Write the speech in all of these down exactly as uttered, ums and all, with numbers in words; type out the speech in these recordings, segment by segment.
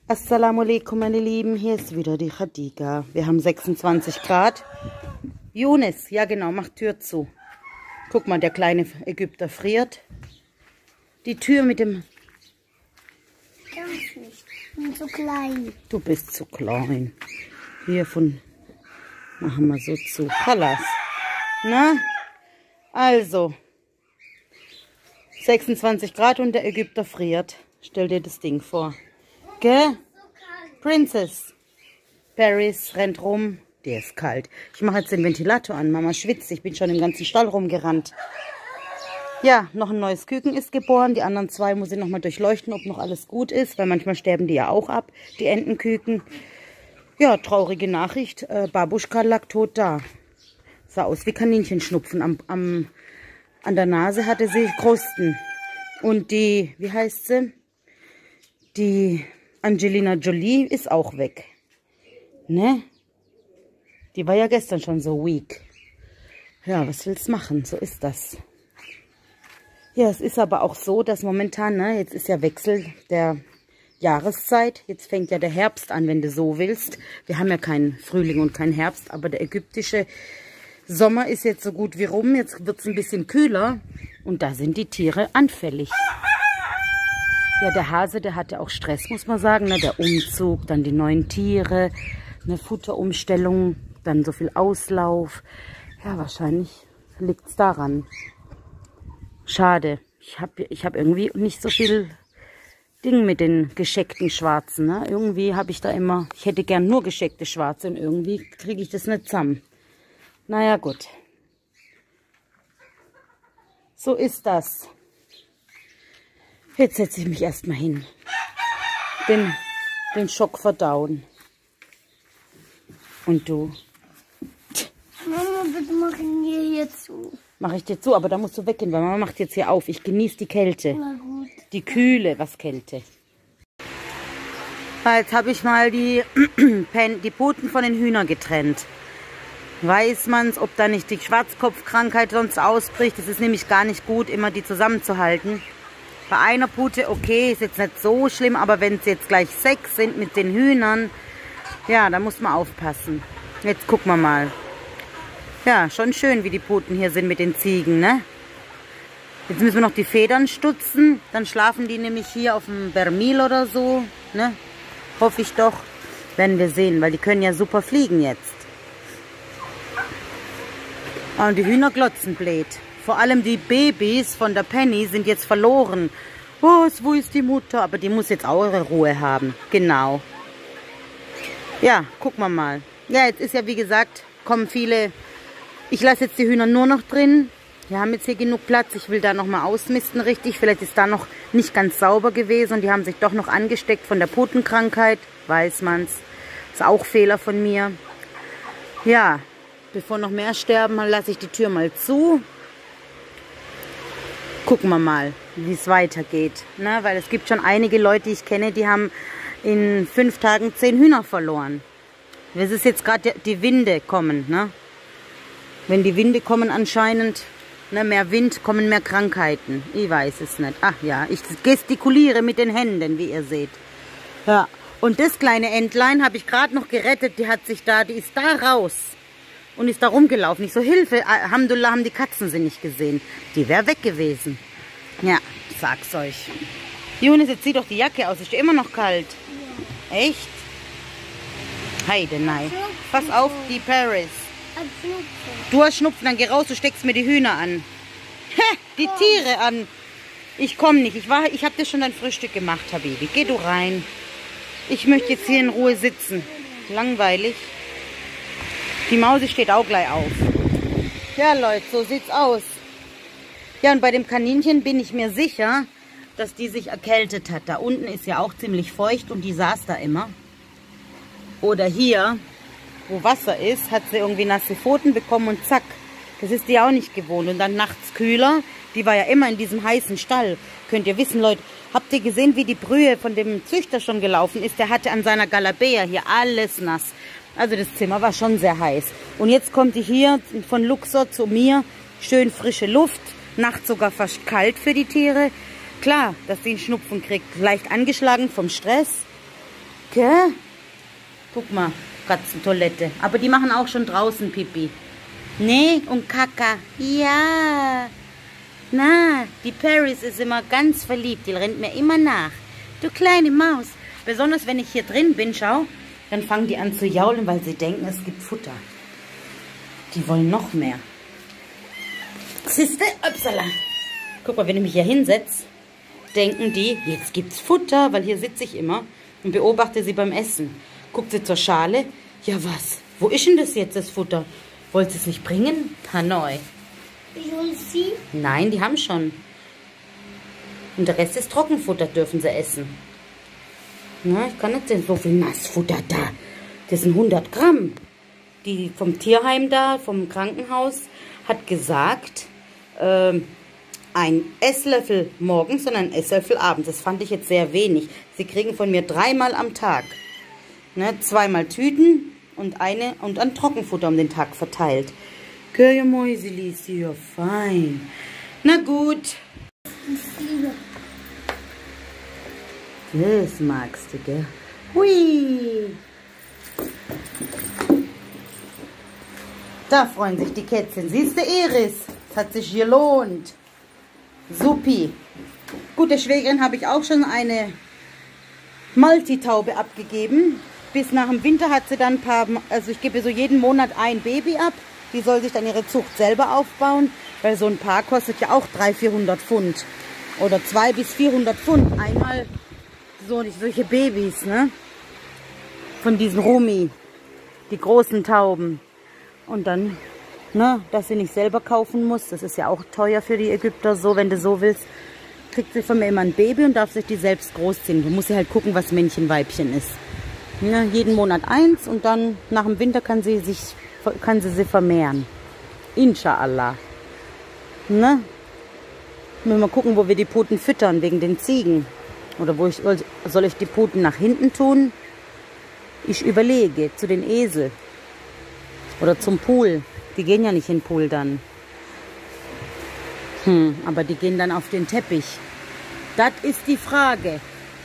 Assalamu alaikum, meine Lieben, hier ist wieder die Khadija. Wir haben sechsundzwanzig Grad. Younes, ja genau, mach Tür zu. Guck mal, der kleine Ägypter friert. Die Tür mit dem... Ganz nicht, ich bin zu klein. Du bist zu klein. Hier von... Machen wir so zu. Kalas. Na? Also. sechsundzwanzig Grad und der Ägypter friert. Stell dir das Ding vor. Gell? Princess. Paris rennt rum. Der ist kalt. Ich mache jetzt den Ventilator an. Mama schwitzt. Ich bin schon im ganzen Stall rumgerannt. Ja, noch ein neues Küken ist geboren. Die anderen zwei muss ich noch mal durchleuchten, ob noch alles gut ist. Weil manchmal sterben die ja auch ab, die Entenküken. Ja, traurige Nachricht. Äh, Babuschka lag tot da. Sah aus wie Kaninchenschnupfen. Am, am, an der Nase hatte sie Krusten. Und die, wie heißt sie? Die Angelina Jolie ist auch weg. Ne? Die war ja gestern schon so weak. Ja, was willst du machen? So ist das. Ja, es ist aber auch so, dass momentan, ne, jetzt ist ja Wechsel der Jahreszeit. Jetzt fängt ja der Herbst an, wenn du so willst. Wir haben ja keinen Frühling und keinen Herbst, aber der ägyptische Sommer ist jetzt so gut wie rum. Jetzt wird es ein bisschen kühler und da sind die Tiere anfällig. Ja, der Hase, der hatte auch Stress, muss man sagen. Ne? Der Umzug, dann die neuen Tiere, eine Futterumstellung, dann so viel Auslauf. Ja, wahrscheinlich liegt es daran. Schade. Ich habe ich hab irgendwie nicht so viel Ding mit den gescheckten Schwarzen. Ne? Irgendwie habe ich da immer, ich hätte gern nur gescheckte Schwarze und irgendwie kriege ich das nicht zusammen. Naja, gut. So ist das. Jetzt setze ich mich erstmal hin. Den, den Schock verdauen. Und du? Mama, bitte mach ihn mir hier zu. Mach ich dir zu, aber da musst du weggehen, weil Mama macht jetzt hier auf. Ich genieße die Kälte. Na gut. Die Kühle, was Kälte. Jetzt habe ich mal die, die Puten von den Hühnern getrennt. Weiß man es, ob da nicht die Schwarzkopfkrankheit sonst ausbricht. Es ist nämlich gar nicht gut, immer die zusammenzuhalten. Bei einer Pute, okay, ist jetzt nicht so schlimm, aber wenn es jetzt gleich sechs sind mit den Hühnern, ja, da muss man aufpassen. Jetzt gucken wir mal. Ja, schon schön, wie die Puten hier sind mit den Ziegen, ne? Jetzt müssen wir noch die Federn stutzen, dann schlafen die nämlich hier auf dem Bermil oder so, ne? Hoffe ich doch, werden wir sehen, weil die können ja super fliegen jetzt. Und die Hühner glotzen blöd. Vor allem die Babys von der Penny sind jetzt verloren. Was, wo ist die Mutter? Aber die muss jetzt auch ihre Ruhe haben. Genau. Ja, gucken wir mal. Ja, jetzt ist ja wie gesagt, kommen viele... Ich lasse jetzt die Hühner nur noch drin. Wir haben jetzt hier genug Platz. Ich will da nochmal ausmisten richtig. Vielleicht ist da noch nicht ganz sauber gewesen. Und die haben sich doch noch angesteckt von der Putenkrankheit. Weiß man's. Ist auch Fehler von mir. Ja, bevor noch mehr sterben, lasse ich die Tür mal zu. Gucken wir mal, wie es weitergeht. Ne? Weil es gibt schon einige Leute, die ich kenne, die haben in fünf Tagen zehn Hühner verloren. Es ist jetzt gerade die Winde kommen. Ne? Wenn die Winde kommen anscheinend, ne, mehr Wind, kommen mehr Krankheiten. Ich weiß es nicht. Ach ja, ich gestikuliere mit den Händen, wie ihr seht. Ja, und das kleine Entlein habe ich gerade noch gerettet. Die hat sich da, die ist da raus. Und ist da rumgelaufen. Ich so, Hilfe, Alhamdulillah, haben die Katzen sie nicht gesehen. Die wäre weg gewesen. Ja, ich sag's euch. Younes, jetzt zieh doch die Jacke aus. Ist immer noch kalt. Ja. Echt? Heide, nein. Pass auf, die Paris. Du hast Schnupfen, dann geh raus, du steckst mir die Hühner an. Hä, die Tiere an. Ich komme nicht. Ich, war, ich habe dir schon dein Frühstück gemacht, Habibi. Geh du rein. Ich möchte jetzt hier in Ruhe sitzen. Langweilig. Die Mausi steht auch gleich auf. Ja, Leute, so sieht's aus. Ja, und bei dem Kaninchen bin ich mir sicher, dass die sich erkältet hat. Da unten ist ja auch ziemlich feucht und die saß da immer. Oder hier, wo Wasser ist, hat sie irgendwie nasse Pfoten bekommen und zack. Das ist die auch nicht gewohnt. Und dann nachts kühler. Die war ja immer in diesem heißen Stall. Könnt ihr wissen, Leute, habt ihr gesehen, wie die Brühe von dem Züchter schon gelaufen ist? Der hatte an seiner Galabea hier alles nass. Also das Zimmer war schon sehr heiß. Und jetzt kommt die hier von Luxor zu mir. Schön frische Luft. Nachts sogar fast kalt für die Tiere. Klar, dass sie einen Schnupfen kriegt. Leicht angeschlagen vom Stress. Gell? Guck mal, Katzentoilette. Aber die machen auch schon draußen Pipi. Nee, und Kaka. Ja. Na, die Paris ist immer ganz verliebt. Die rennt mir immer nach. Du kleine Maus. Besonders wenn ich hier drin bin, schau. Dann fangen die an zu jaulen, weil sie denken, es gibt Futter. Die wollen noch mehr. Siehste, upsala. Guck mal, wenn ich mich hier hinsetze, denken die, jetzt gibt's Futter, weil hier sitze ich immer und beobachte sie beim Essen. Guckt sie zur Schale. Ja, was? Wo ist denn das jetzt, das Futter? Wollt sie es nicht bringen? Hanoi. Ich hol sie. Nein, die haben schon. Und der Rest ist Trockenfutter, dürfen sie essen. Na, ich kann nicht sehen, so viel Nassfutter da. Das sind hundert Gramm. Die vom Tierheim da, vom Krankenhaus, hat gesagt, ähm, ein Esslöffel morgens und ein Esslöffel abends. Das fand ich jetzt sehr wenig. Sie kriegen von mir dreimal am Tag. Ne, zweimal Tüten und eine und ein Trockenfutter um den Tag verteilt. Gell, ihr Mäuseli, ist ja fein. Na gut. Das magst du, gell? Hui. Da freuen sich die Kätzchen. Siehst du, Iris? Es hat sich gelohnt. Supi. Gut, der Schwägerin habe ich auch schon eine Multitaube abgegeben. Bis nach dem Winter hat sie dann ein paar, also ich gebe so jeden Monat ein Baby ab. Die soll sich dann ihre Zucht selber aufbauen, weil so ein Paar kostet ja auch dreihundert, vierhundert Pfund. Oder zweihundert bis vierhundert Pfund. Einmal so solche Babys, ne? Von diesen Rumi, die großen Tauben. Und dann, ne, dass sie nicht selber kaufen muss. Das ist ja auch teuer für die Ägypter so, wenn du so willst. Kriegt sie von mir immer ein Baby und darf sich die selbst großziehen. Du musst ja halt gucken, was Männchen, Weibchen ist. Ne, jeden Monat eins und dann nach dem Winter kann sie sich kann sie, sie vermehren. Inshallah. Ne? Müssen wir mal gucken, wo wir die Puten füttern, wegen den Ziegen. Oder wo ich, soll ich die Puten nach hinten tun? Ich überlege, zu den Esel. Oder zum Pool. Die gehen ja nicht in den Pool dann. Hm, aber die gehen dann auf den Teppich. Das ist die Frage.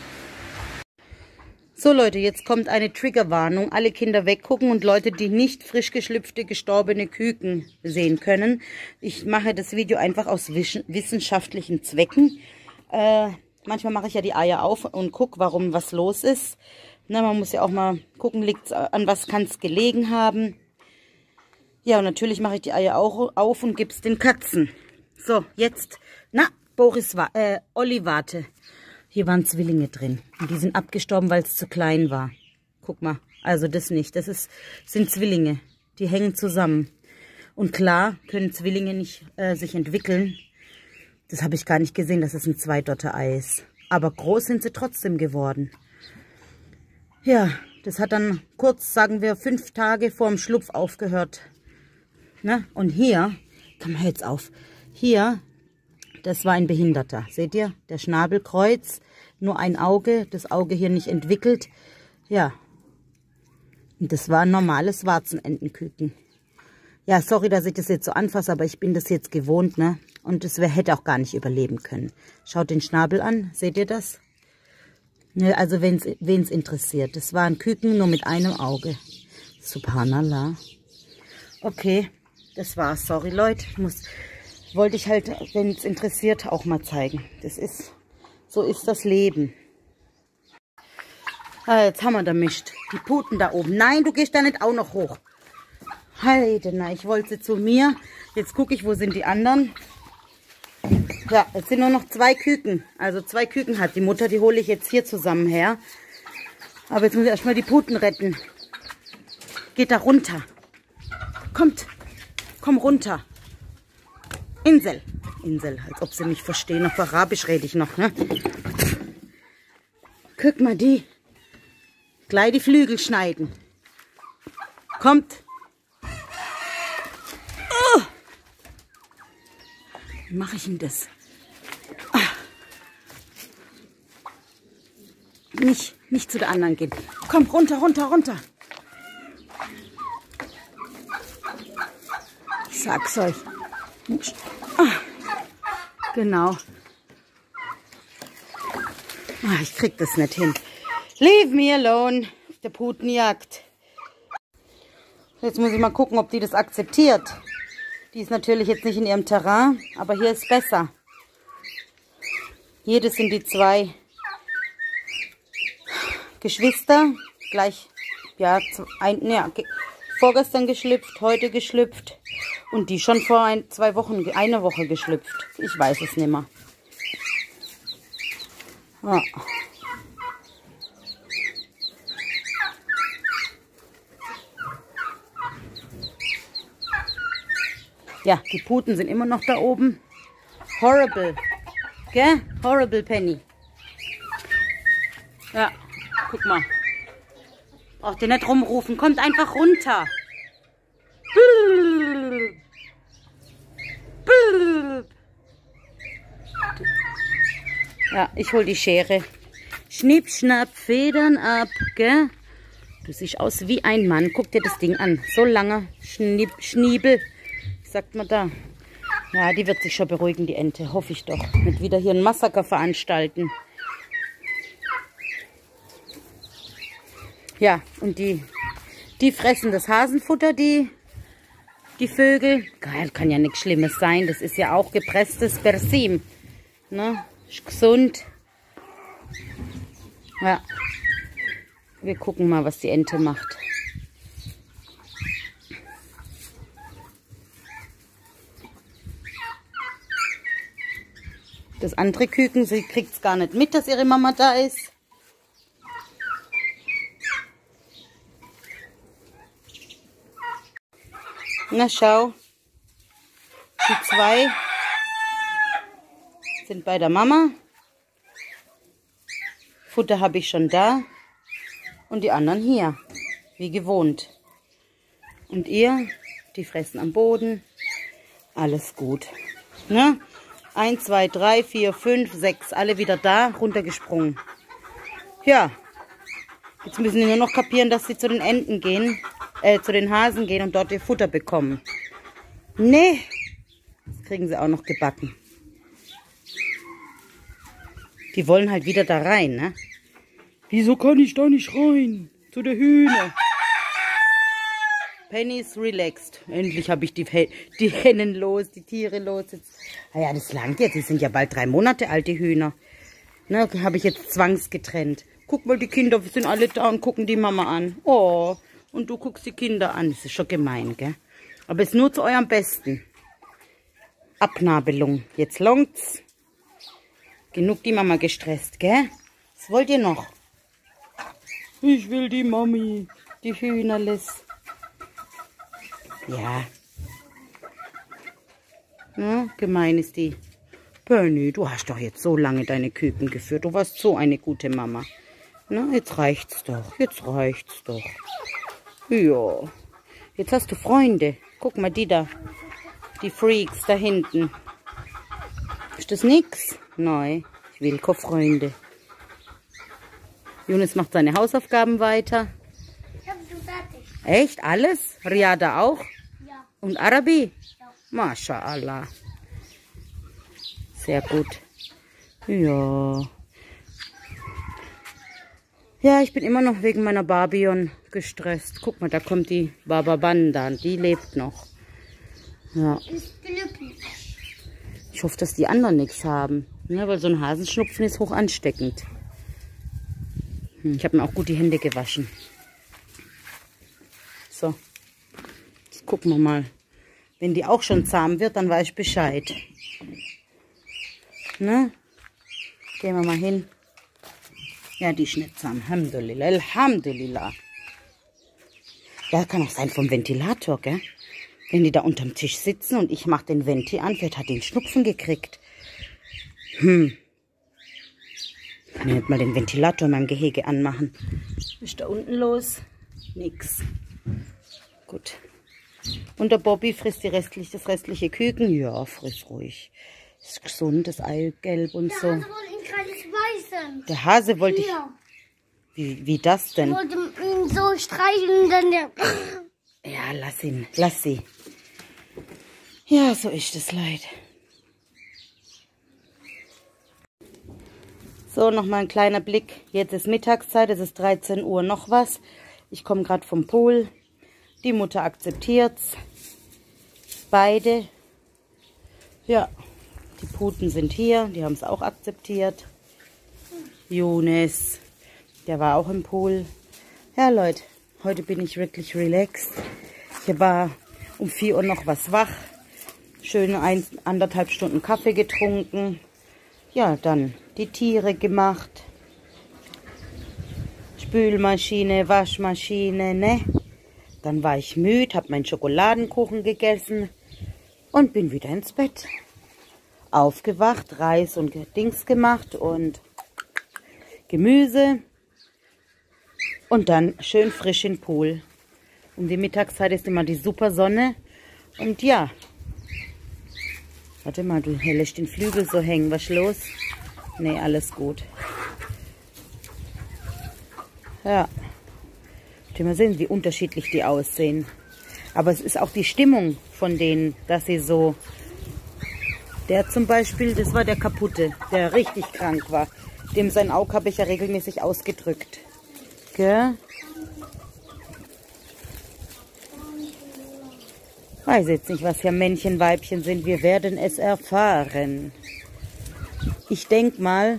So Leute, jetzt kommt eine Triggerwarnung. Alle Kinder weggucken und Leute, die nicht frisch geschlüpfte, gestorbene Küken sehen können. Ich mache das Video einfach aus wissenschaftlichen Zwecken. Äh, manchmal mache ich ja die Eier auf und gucke, warum was los ist. Na, man muss ja auch mal gucken, liegt's, an was kann es gelegen haben. Ja, und natürlich mache ich die Eier auch auf und gebe es den Katzen. So, jetzt, na, Boris, äh, Olli, warte. Hier waren Zwillinge drin. Und die sind abgestorben, weil es zu klein war. Guck mal, also das nicht. Das ist, sind Zwillinge. Die hängen zusammen. Und klar können Zwillinge nicht äh, sich entwickeln. Das habe ich gar nicht gesehen, dass es ein Zweidotter-Ei ist. Aber groß sind sie trotzdem geworden. Ja, das hat dann kurz, sagen wir, fünf Tage vor dem Schlupf aufgehört. Ne? Und hier, komm mal jetzt auf, hier, das war ein Behinderter. Seht ihr? Der Schnabelkreuz, nur ein Auge, das Auge hier nicht entwickelt. Ja, und das war ein normales Warzenentenküken. Ja, sorry, dass ich das jetzt so anfasse, aber ich bin das jetzt gewohnt, ne? Und das hätte auch gar nicht überleben können. Schaut den Schnabel an, seht ihr das? Ne, also wen es interessiert. Das war ein Küken, nur mit einem Auge. Subhanallah. Okay, das war's. Sorry, Leute. Ich muss, wollte ich halt, wenn es interessiert, auch mal zeigen. Das ist, so ist das Leben. Ah, jetzt haben wir da mischt. Die Puten da oben. Nein, du gehst da nicht auch noch hoch. Heide, na, ich wollte sie zu mir. Jetzt gucke ich, wo sind die anderen. Ja, es sind nur noch zwei Küken. Also zwei Küken hat die Mutter, die hole ich jetzt hier zusammen her. Aber jetzt muss ich erstmal die Puten retten. Geht da runter. Kommt, komm runter. Insel. Insel, als ob sie mich verstehen. Auf Arabisch rede ich noch, ne? Guck mal die. Gleich die Flügel schneiden. Kommt. Oh. Wie mache ich denn das? Ah. Nicht, nicht zu der anderen gehen. Komm, runter, runter, runter. Ich sag's euch. Ah. Genau. Ah, ich krieg das nicht hin. Leave me alone. Auf der Putenjagd. Jetzt muss ich mal gucken, ob die das akzeptiert. Die ist natürlich jetzt nicht in ihrem Terrain, aber hier ist besser. Hier, das sind die zwei Geschwister. Gleich, ja, ein, ja, vorgestern geschlüpft, heute geschlüpft. Und die schon vor ein, zwei Wochen, eine Woche geschlüpft. Ich weiß es nicht mehr. Ja. Ja, die Puten sind immer noch da oben. Horrible. Gell? Horrible, Penny. Ja, guck mal. Braucht ihr nicht rumrufen. Kommt einfach runter. Ja, ich hol die Schere. Schnipp, schnapp, Federn ab, gell? Du siehst aus wie ein Mann. Guck dir das Ding an. So lange Schnipp, Schniebel. Sagt man da. Ja, die wird sich schon beruhigen, die Ente. Hoffe ich doch. Nicht wieder hier ein Massaker veranstalten. Ja, und die, die fressen das Hasenfutter, die, die Vögel. Geil, kann ja nichts Schlimmes sein. Das ist ja auch gepresstes Persim. Ne? Ist gesund. Ja. Wir gucken mal, was die Ente macht. Das andere Küken, sie kriegt es gar nicht mit, dass ihre Mama da ist. Na schau, die zwei sind bei der Mama. Futter habe ich schon da. Und die anderen hier, wie gewohnt. Und ihr, die fressen am Boden. Alles gut. Ne? Eins, zwei, drei, vier, fünf, sechs, alle wieder da, runtergesprungen. Ja, jetzt müssen die nur noch kapieren, dass sie zu den Enten gehen, äh, zu den Hasen gehen und dort ihr Futter bekommen. Nee, das kriegen sie auch noch gebacken. Die wollen halt wieder da rein, ne? Wieso kann ich da nicht rein? Zu der Hühner. Penny ist relaxed. Endlich habe ich die, die Hennen los, die Tiere los. Jetzt. Ah ja, das langt jetzt. Die sind ja bald drei Monate alte Hühner. Ne, habe ich jetzt zwangsgetrennt. Guck mal, die Kinder sind alle da und gucken die Mama an. Oh, und du guckst die Kinder an. Das ist schon gemein, gell? Aber es ist nur zu eurem Besten. Abnabelung. Jetzt longt's. Genug die Mama gestresst, gell? Was wollt ihr noch? Ich will die Mami. Die Hühnerlis. Ja. Ja, gemein ist die. Penny, du hast doch jetzt so lange deine Küken geführt. Du warst so eine gute Mama. Na, jetzt reicht's doch. Jetzt reicht's doch. Ja. Jetzt hast du Freunde. Guck mal, die da. Die Freaks da hinten. Ist das nix? Nein. Ich will keine Freunde. Jonas macht seine Hausaufgaben weiter. Ich habe schon fertig. Echt? Alles? Riada auch? Ja. Und Arabi? Ja. MashaAllah. Sehr gut. Ja. Ja, ich bin immer noch wegen meiner Barbion gestresst. Guck mal, da kommt die Baba Banda. Die lebt noch. Ja. Ist glücklich. Ich hoffe, dass die anderen nichts haben. Ja, weil so ein Hasenschnupfen ist hoch ansteckend. Ich habe mir auch gut die Hände gewaschen. So. Jetzt gucken wir mal. Wenn die auch schon zahm wird, dann weiß ich Bescheid. Ne? Gehen wir mal hin. Ja, die ist nicht zahm. Alhamdulillah. Alhamdulillah. Ja, kann auch sein vom Ventilator, gell? Wenn die da unterm Tisch sitzen und ich mache den Venti an, vielleicht hat den Schnupfen gekriegt. Hm. Kann ich nicht mal den Ventilator in meinem Gehege anmachen. Was ist da unten los? Nix. Gut. Und der Bobby frisst die restlich, das restliche Küken. Ja, friss ruhig. Ist gesund, das Eigelb und so. Der Hase wollte ihn gerade beißen. Der Hase wollte ich... Ja. Wie, wie das denn? Ich wollte ihn so streicheln und dann der... Ja, lass ihn. Lass sie. Ja, so ist es leid. So, nochmal ein kleiner Blick. Jetzt ist Mittagszeit, es ist dreizehn Uhr noch was. Ich komme gerade vom Pool. Die Mutter akzeptiert's. Beide. Ja, die Puten sind hier, die haben es auch akzeptiert. Jonas, der war auch im Pool. Ja, Leute, heute bin ich wirklich relaxed. Ich war um vier Uhr noch was wach. Schöne ein, anderthalb Stunden Kaffee getrunken. Ja, dann die Tiere gemacht. Spülmaschine, Waschmaschine, ne? Dann war ich müde, habe meinen Schokoladenkuchen gegessen und bin wieder ins Bett. Aufgewacht, Reis und Dings gemacht und Gemüse. Und dann schön frisch in den Pool. Um die Mittagszeit ist immer die super Sonne. Und ja. Warte mal, du lässt den Flügel so hängen. Was ist los? Nee, alles gut. Ja. Könnt ihr mal sehen, wie unterschiedlich die aussehen. Aber es ist auch die Stimmung von denen, dass sie so... Der zum Beispiel, das war der Kaputte, der richtig krank war. Dem sein Auge habe ich ja regelmäßig ausgedrückt. Gell? Weiß jetzt nicht, was hier Männchen, Weibchen sind. Wir werden es erfahren. Ich denke mal...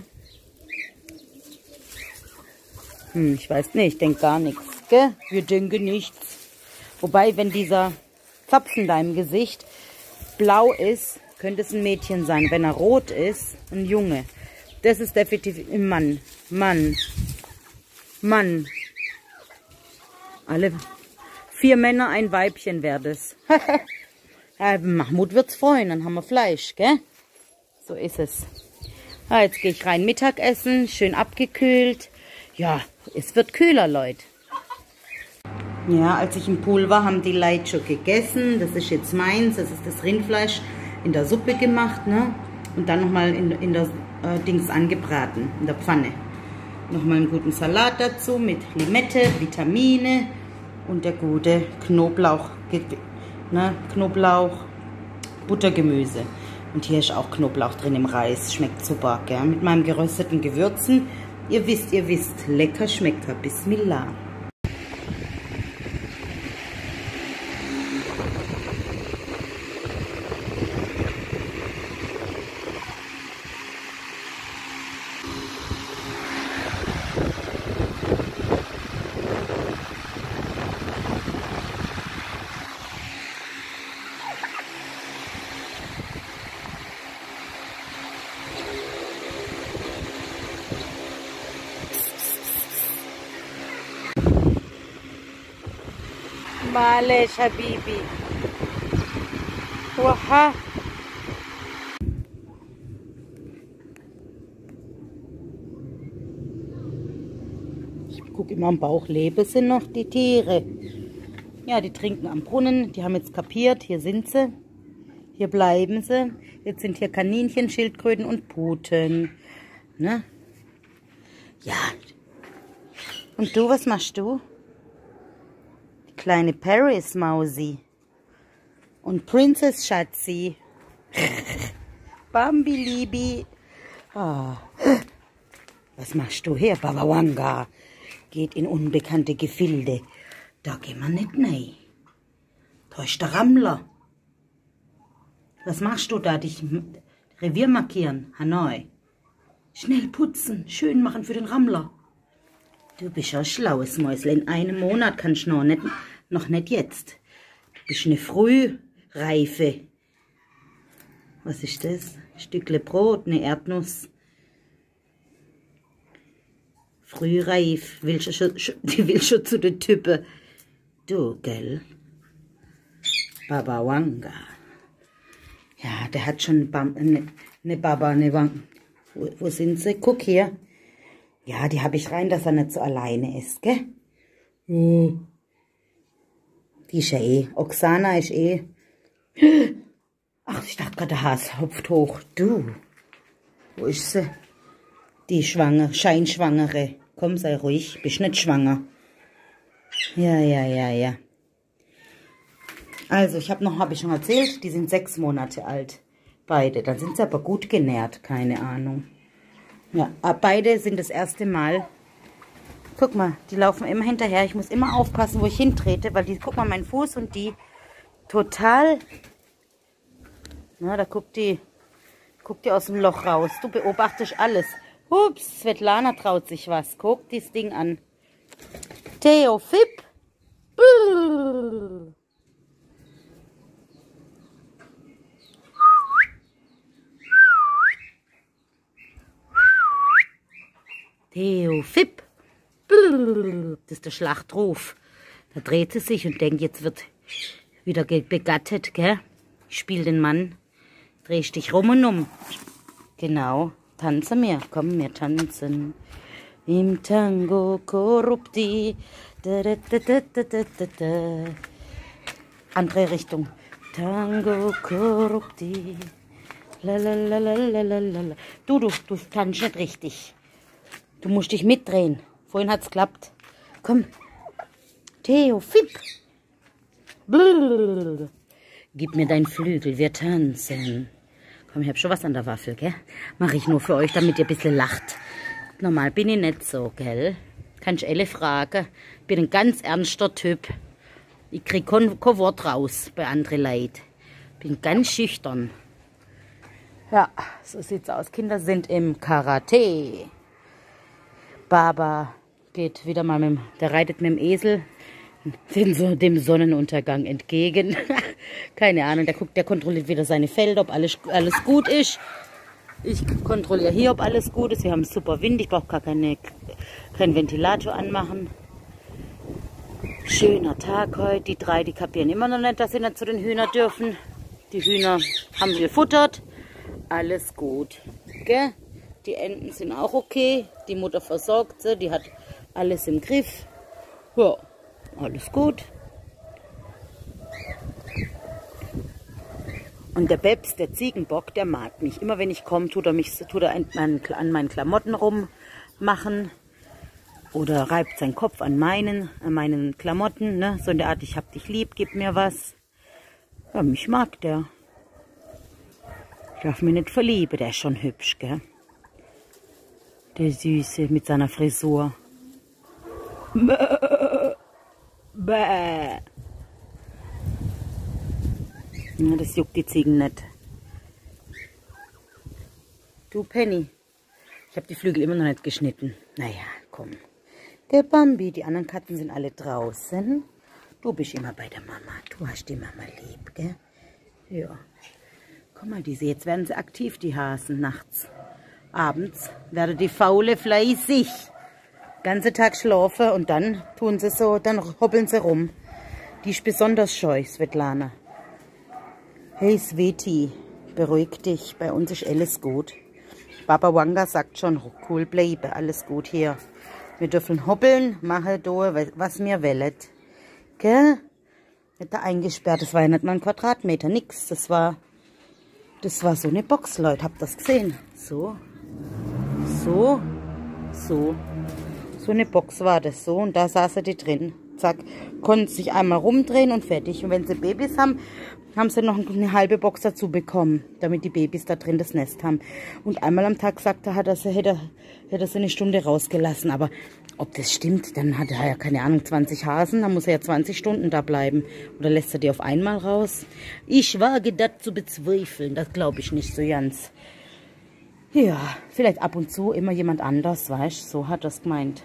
Hm, ich weiß nicht, ich denke gar nichts. Gell? Wir denken nichts. Wobei, wenn dieser Zapfen da im Gesicht blau ist, könnte es ein Mädchen sein. Wenn er rot ist, ein Junge. Das ist definitiv ein Mann. Mann. Mann. Alle vier Männer, ein Weibchen wäre das. Ja, Mahmoud wird's freuen, dann haben wir Fleisch, gell? So ist es. Ja, jetzt gehe ich rein Mittagessen, schön abgekühlt. Ja, es wird kühler, Leute. Ja, als ich im Pool war, haben die Leute schon gegessen. Das ist jetzt meins, das ist das Rindfleisch in der Suppe gemacht, ne? Und dann nochmal in, in der äh, Dings angebraten, in der Pfanne. Nochmal einen guten Salat dazu mit Limette, Vitamine und der gute Knoblauch, ne? Knoblauch, Buttergemüse. Und hier ist auch Knoblauch drin im Reis, schmeckt super, gell? Mit meinem gerösteten Gewürzen. Ihr wisst, ihr wisst, lecker schmeckt er. Bismillah. معلش حبيبي وها ich gucke immer am Bauch, lebe sind noch die Tiere. Ja, die trinken am Brunnen, die haben jetzt kapiert, hier sind sie, hier bleiben sie. Jetzt sind hier Kaninchen, Schildkröten und Puten. Ne? Ja. Und du, was machst du? Kleine Paris Mausi und Princess Schatzi. Bambi Libi. Oh. Was machst du hier, Baba Wanga? Geht in unbekannte Gefilde. Da gehen wir nicht rein. Da ist der Rammler. Was machst du da? Dich Revier markieren, Hanoi. Schnell putzen, schön machen für den Rammler. Du bist ja ein schlaues Mäusle. In einem Monat kannst du noch nicht, noch nicht jetzt. Du bist eine Frühreife. Was ist das? Ein Stückle Brot, eine Erdnuss. Frühreif. Willst du schon, die will schon zu den Typen. Du, gell? Baba Wanga. Ja, der hat schon eine, eine Baba, eine Wanga. Wo, wo sind sie? Guck hier. Ja, die habe ich rein, dass er nicht so alleine ist, gell? Oh. Die ist ja eh. Oksana ist eh. Ach, ich dachte gerade, der Hase hopft hoch. Du. Wo ist sie? Die Schwangere, Scheinschwangere. Komm, sei ruhig. Bist nicht schwanger. Ja, ja, ja, ja. Also, ich habe noch, habe ich schon erzählt, die sind sechs Monate alt. Beide. Dann sind sie aber gut genährt. Keine Ahnung. Ja, beide sind das erste Mal. Guck mal, die laufen immer hinterher. Ich muss immer aufpassen, wo ich hintrete, weil die, guck mal, mein Fuß und die total, na, da guckt die, guckt die aus dem Loch raus. Du beobachtest alles. Ups, Svetlana traut sich was. Guck dieses Ding an. Theo, Fipp. Theo, Fipp. Das ist der Schlachtruf. Da dreht sie sich und denkt, jetzt wird wieder begattet, gell? Ich spiele den Mann. Drehst dich rum und um. Genau. Tanzen wir. Komm, wir tanzen. Im Tango corrupti. Da, da, da, da, da, da, da. Andere Richtung. Tango corrupti. La, la, la, la, la, la, la. Du, du, du tanzt nicht richtig. Du musst dich mitdrehen. Vorhin hat's geklappt. Komm. Theo, Fipp. Blablabla. Gib mir deinen Flügel, wir tanzen. Komm, ich hab schon was an der Waffel, gell? Mache ich nur für euch, damit ihr ein bisschen lacht. Normal bin ich nicht so, gell? Kannst du alle fragen. Ich bin ein ganz ernster Typ. Ich krieg kein, kein Wort raus bei anderen Leuten. Bin ganz schüchtern. Ja, so sieht's aus. Kinder sind im Karate. Baba geht wieder mal mit dem, der reitet mit dem Esel dem, dem Sonnenuntergang entgegen. Keine Ahnung, der guckt, der kontrolliert wieder seine Felder, ob alles, alles gut ist. Ich kontrolliere hier, ob alles gut ist. Wir haben super Wind, ich brauche gar keine, keinen Ventilator anmachen. Schöner Tag heute. Die drei, die kapieren immer noch nicht, dass sie nicht zu den Hühnern dürfen. Die Hühner haben gefuttert. Alles gut. Gell? Die Enten sind auch okay. Die Mutter versorgt sie. Die hat alles im Griff. Ja, alles gut. Und der Bebs, der Ziegenbock, der mag mich. Immer wenn ich komme, tut er mich tut er an meinen Klamotten rummachen. Oder reibt seinen Kopf an meinen, an meinen Klamotten. Ne? So in der Art, ich hab dich lieb, gib mir was. Ja, mich mag der. Ich darf mich nicht verlieben, der ist schon hübsch, gell? Der Süße mit seiner Frisur. Bäh. Ja, das juckt die Ziegen nicht. Du Penny. Ich habe die Flügel immer noch nicht geschnitten. Naja, komm. Der Bambi, die anderen Katzen sind alle draußen. Du bist immer bei der Mama. Du hast die Mama lieb, gell? Ja. Guck mal, diese, jetzt werden sie aktiv, die Hasen, nachts. Abends werden die Faule fleißig. Ganze Tag schlafen und dann tun sie so, dann hoppeln sie rum. Die ist besonders scheu, Svetlana. Hey Sveti, beruhig dich, bei uns ist alles gut. Baba Wanga sagt schon, cool bleiben, alles gut hier. Wir dürfen hoppeln, machen da, was mir wollet. Gell? Nicht da eingesperrt, das war ja nicht mal ein Quadratmeter, nix. Das war, das war so eine Box, Leute, habt ihr das gesehen? So, so, so. So eine Box war das so und da saßen die drin. Zack, konnten sich einmal rumdrehen und fertig. Und wenn sie Babys haben, haben sie noch eine halbe Box dazu bekommen, damit die Babys da drin das Nest haben. Und einmal am Tag sagte er, dass er hätte, hätte er sie eine Stunde rausgelassen. Aber ob das stimmt, dann hat er ja keine Ahnung, zwanzig Hasen, dann muss er ja zwanzig Stunden da bleiben. Oder lässt er die auf einmal raus? Ich wage das zu bezweifeln, das glaube ich nicht so ganz. Ja, vielleicht ab und zu immer jemand anders, weißt du, so hat er es gemeint.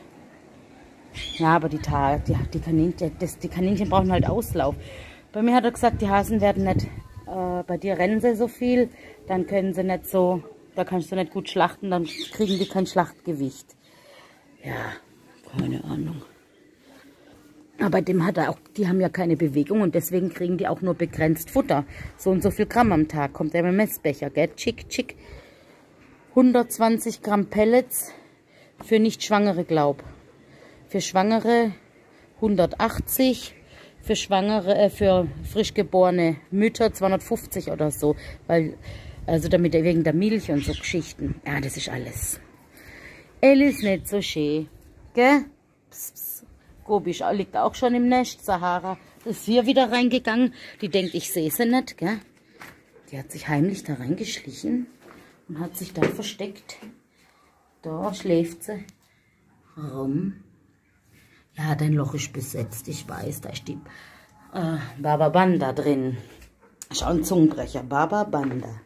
Ja, aber die, die, die, Kaninchen, das, die Kaninchen brauchen halt Auslauf. Bei mir hat er gesagt, die Hasen werden nicht, äh, bei dir rennen sie so viel, dann können sie nicht so, da kannst du nicht gut schlachten, dann kriegen die kein Schlachtgewicht. Ja, keine Ahnung. Aber bei dem hat er auch, die haben ja keine Bewegung und deswegen kriegen die auch nur begrenzt Futter. So und so viel Gramm am Tag kommt der mit dem Messbecher, gell? Tschick, tschick. hundertzwanzig Gramm Pellets für Nicht-Schwangere, glaub. Für Schwangere hundertachtzig, für Schwangere, äh, für frisch geborene Mütter zweihundertfünfzig oder so. Weil, also damit wegen der Milch und so Geschichten. Ja, das ist alles. Elle ist nicht so schön. Gell? Pss, pss. Gobi liegt auch schon im Nest. Sahara ist hier wieder reingegangen. Die denkt, ich sehe sie nicht, gell? Die hat sich heimlich da reingeschlichen und hat sich da versteckt. Da schläft sie. Rum. Ja, dein Loch ist besetzt, ich weiß, da ist die äh, Baba Banda drin. Schau, ein Zungenbrecher, Baba Banda.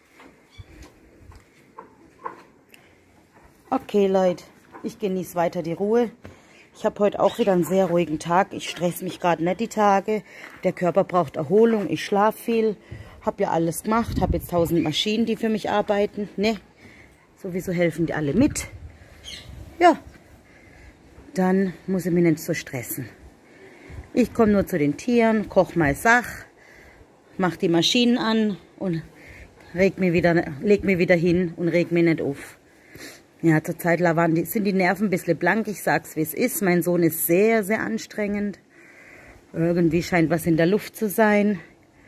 Okay, Leute, ich genieße weiter die Ruhe. Ich habe heute auch wieder einen sehr ruhigen Tag. Ich stress mich gerade nicht die Tage. Der Körper braucht Erholung, ich schlafe viel. Habe ja alles gemacht, habe jetzt tausend Maschinen, die für mich arbeiten. Ne, sowieso helfen die alle mit. Ja. Dann muss ich mich nicht so stressen. Ich komme nur zu den Tieren, koche mal Sach, mache die Maschinen an und reg mir wieder, leg mir wieder hin und reg mich nicht auf. Ja, zurzeit sind die Nerven ein bisschen blank, ich sag's wie es ist. Mein Sohn ist sehr, sehr anstrengend. Irgendwie scheint was in der Luft zu sein.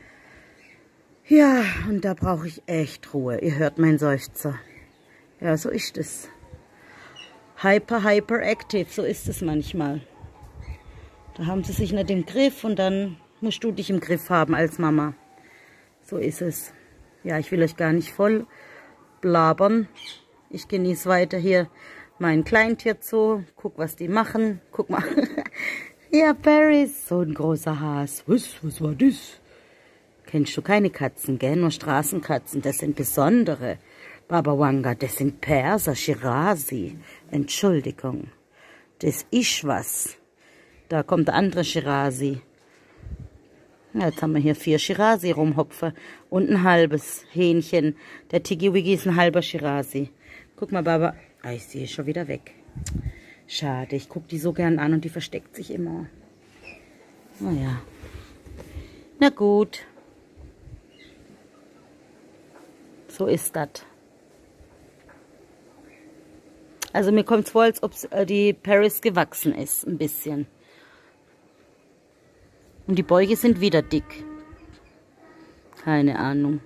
Ja, und da brauche ich echt Ruhe. Ihr hört meinen Seufzer. Ja, so ist es. Hyper, hyperactive, so ist es manchmal. Da haben sie sich nicht im Griff und dann musst du dich im Griff haben als Mama. So ist es. Ja, ich will euch gar nicht voll blabern. Ich genieße weiter hier mein Kleintierzoo. Guck, was die machen. Guck mal. Ja, Paris, so ein großer Has. Was, was war das? Kennst du keine Katzen, gell? Nur Straßenkatzen. Das sind besondere. Baba Wanga, das sind Perser, Shirazi. Entschuldigung. Das ist was. Da kommt der andere Shirazi. Ja, jetzt haben wir hier vier Shirazi rumhopfen. Und ein halbes Hähnchen. Der Tigi-Wigi ist ein halber Shirazi. Guck mal, Baba. Ah, ich sehe schon wieder weg. Schade, ich gucke die so gern an und die versteckt sich immer. Naja. Na gut. So ist das. Also mir kommt es vor, als ob die Paris gewachsen ist. Ein bisschen. Und die Bäuche sind wieder dick. Keine Ahnung.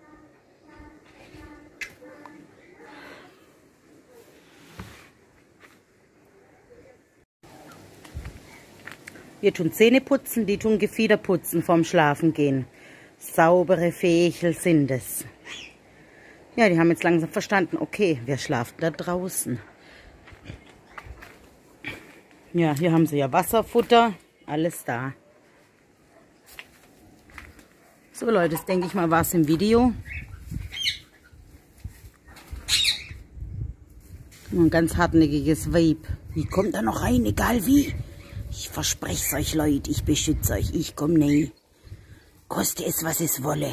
Wir tun Zähne putzen, die tun Gefieder putzen vorm Schlafen gehen. Saubere Fächel sind es. Ja, die haben jetzt langsam verstanden, okay, wer schlaft da draußen? Ja, hier haben sie ja Wasserfutter, alles da. So Leute, das denke ich mal war es im Video. Nur ein ganz hartnäckiges Weib. Wie kommt da noch rein, egal wie? Ich verspreche es euch, Leute, ich beschütze euch, ich komme nicht. Koste es, was es wolle.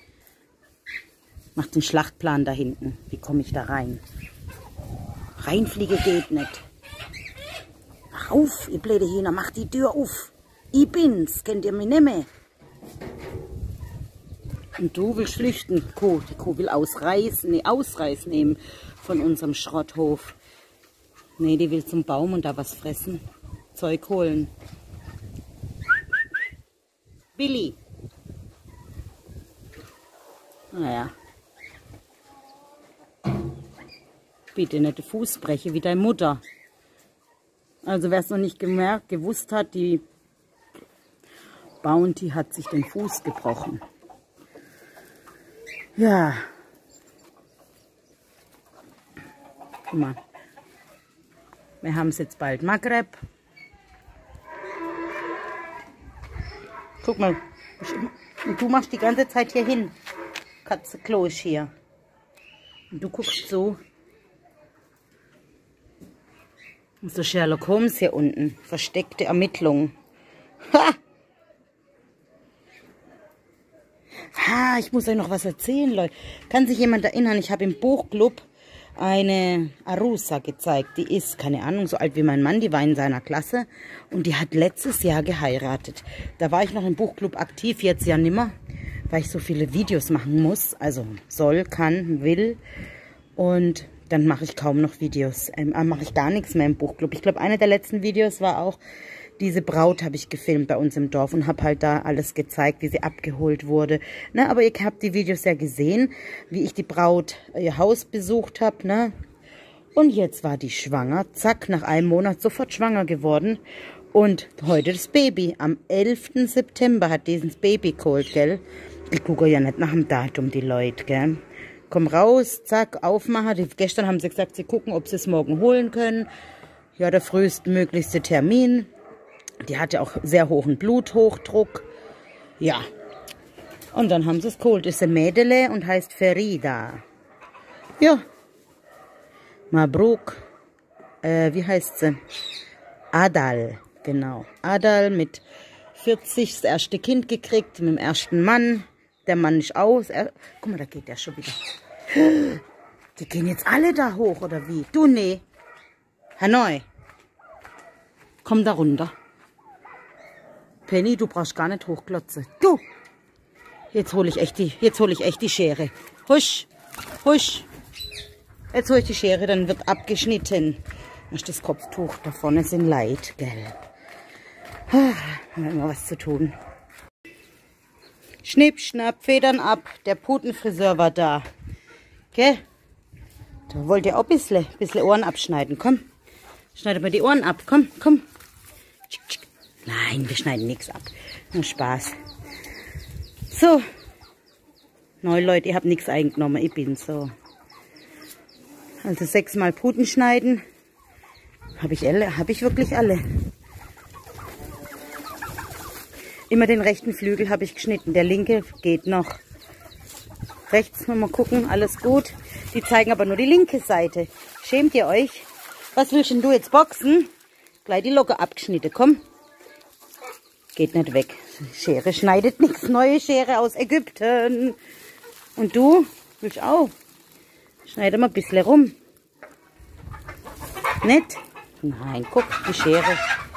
Macht den Schlachtplan da hinten. Wie komme ich da rein? Reinfliege geht nicht. Mach auf, ihr blöde Hühner, mach die Tür auf. Ich bin's, kennt ihr mich nicht mehr? Und du willst flüchten, Kuh. Die Kuh will ausreißen, nee, Ausreiß nehmen von unserem Schrotthof. Nee, die will zum Baum und da was fressen. Zeug holen. Billy. Naja. Bitte nicht den Fuß breche wie deine Mutter. Also wer es noch nicht gemerkt, gewusst hat, die Bounty hat sich den Fuß gebrochen. Ja. Guck mal. Wir haben es jetzt bald Maghreb. Guck mal. Und du machst die ganze Zeit hier hin. Katze Klo ist hier. Und du guckst so. Und so Sherlock Holmes hier unten. Versteckte Ermittlungen. Ha! Ha, ich muss euch noch was erzählen, Leute. Kann sich jemand erinnern, ich habe im Buchclub eine Arusa gezeigt. Die ist, keine Ahnung, so alt wie mein Mann. Die war in seiner Klasse. Und die hat letztes Jahr geheiratet. Da war ich noch im Buchclub aktiv, jetzt ja nimmer. Weil ich so viele Videos machen muss. Also soll, kann, will. Und dann mache ich kaum noch Videos. Ähm, mache ich gar nichts mehr im Buchclub. Ich glaube, eine der letzten Videos war auch, diese Braut habe ich gefilmt bei uns im Dorf und habe halt da alles gezeigt, wie sie abgeholt wurde. Ne, aber ihr habt die Videos ja gesehen, wie ich die Braut ihr Haus besucht habe. Ne? Und jetzt war die schwanger. Zack, nach einem Monat sofort schwanger geworden. Und heute das Baby. Am elften September hat dieses Baby geholt, gell? Ich gucke ja nicht nach dem Datum, die Leute, gell? Komm raus, zack, aufmachen. Die, gestern haben sie gesagt, sie gucken, ob sie es morgen holen können. Ja, der frühestmöglichste Termin. Die hatte auch sehr hohen Bluthochdruck. Ja. Und dann haben sie es geholt. Ist ein Mädele und heißt Ferida. Ja. Mabruk. Äh, wie heißt sie? Adal. Genau. Adal mit vierzig das erste Kind gekriegt, mit dem ersten Mann. Der Mann ist aus. Er, guck mal, da geht der schon wieder. Die gehen jetzt alle da hoch, oder wie? Du, nee. Hanoi. Komm da runter. Penny, du brauchst gar nicht hochklotzen. Du! Jetzt hole ich echt die, jetzt hole ich echt die Schere. Husch, husch. Jetzt hole ich die Schere, dann wird abgeschnitten. Das ist das Kopftuch, da vorne sind Leid, gell. Ah, haben wir immer was zu tun. Schnipp, schnapp, Federn ab. Der Putenfriseur war da. Gell? Da wollt ihr auch ein bisschen, bisschen Ohren abschneiden. Komm, schneidet mal die Ohren ab. Komm, komm. Nein, wir schneiden nichts ab. Nur Spaß. So. Neun Leute, ihr habt nichts eingenommen. Ich bin so. Also sechsmal Puten schneiden. Habe ich alle? Habe ich wirklich alle? Immer den rechten Flügel habe ich geschnitten. Der linke geht noch. Rechts mal gucken, alles gut. Die zeigen aber nur die linke Seite. Schämt ihr euch? Was willst denn du jetzt boxen? Gleich die Locke abgeschnitten, komm. Geht nicht weg. Schere schneidet nichts. Neue Schere aus Ägypten. Und du? Willst auch? Schneide mal ein bisschen rum. Nicht? Nein, guck, die Schere.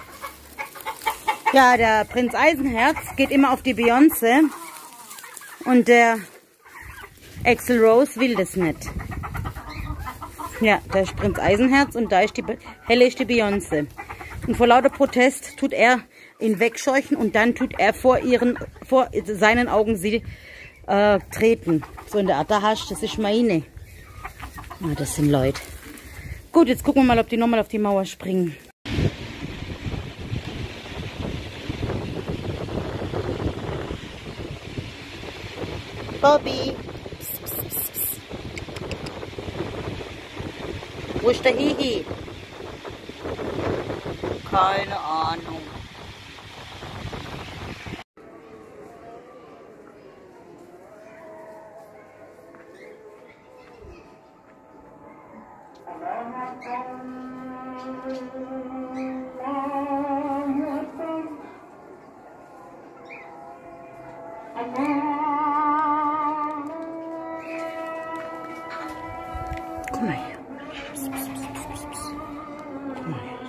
Ja, der Prinz Eisenherz geht immer auf die Beyoncé. Und der Axl Rose will das nicht. Ja, da ist Prinz Eisenherz und da ist die helle ist die Beyoncé. Und vor lauter Protest tut er ihn wegscheuchen und dann tut er vor ihren, vor seinen Augen sie äh, treten. So in der Art, da hast du, das ist meine. Ah, das sind Leute. Gut, jetzt gucken wir mal, ob die nochmal auf die Mauer springen. Bobby. Psst, psst, psst, psst. Wo ist der Hihi? Keine Ahnung. Komm mal her. Psst, psst, psst, psst, psst. Komm mal her.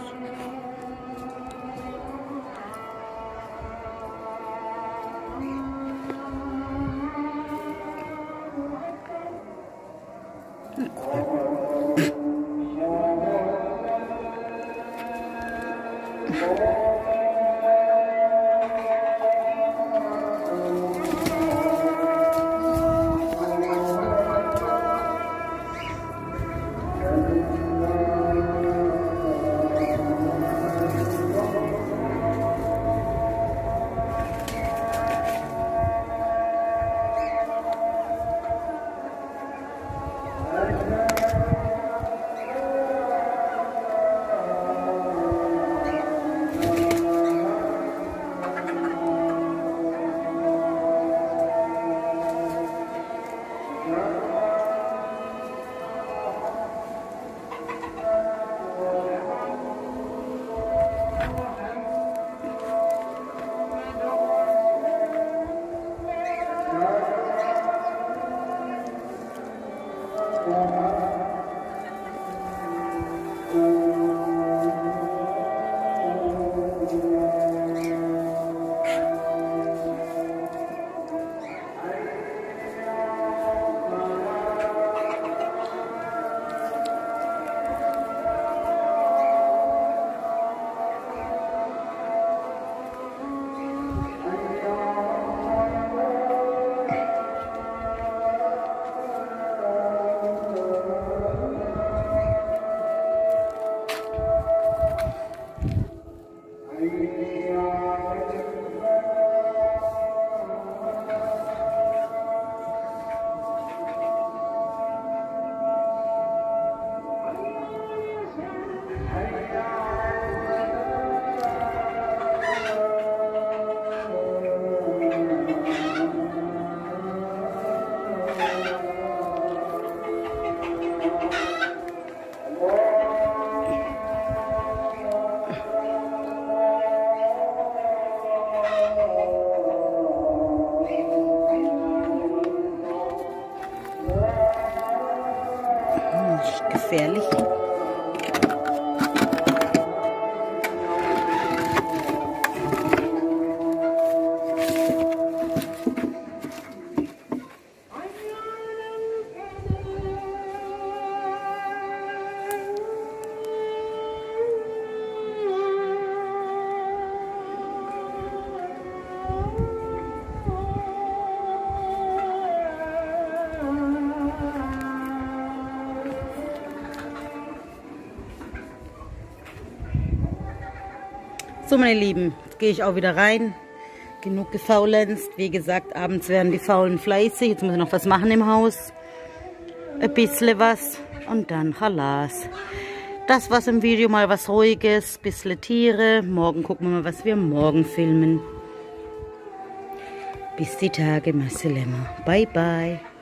So, meine Lieben, jetzt gehe ich auch wieder rein. Genug gefaulenzt. Wie gesagt, abends werden die Faulen fleißig. Jetzt muss ich noch was machen im Haus. Ein bisschen was. Und dann Chalas. Das war's im Video, mal was Ruhiges. Bisschen Tiere. Morgen gucken wir mal, was wir morgen filmen. Bis die Tage, Marcelema. Bye, bye.